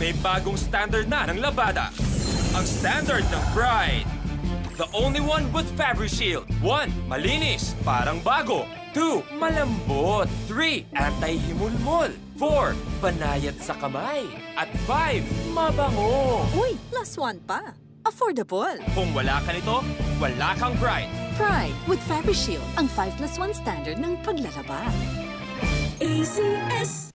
may bagong standard na ng labada. Ang standard ng Pride. The only one with FabriShield. 1. Malinis, parang bago. 2. Malambot. 3. Anti-himulmol. 4. Banayad sa kamay. At 5. Mabango. Uy, plus one pa. Affordable. Kung wala ka nito, wala kang Pride. Pride with FabriShield, ang 5+1 standard ng paglalaba. ACS.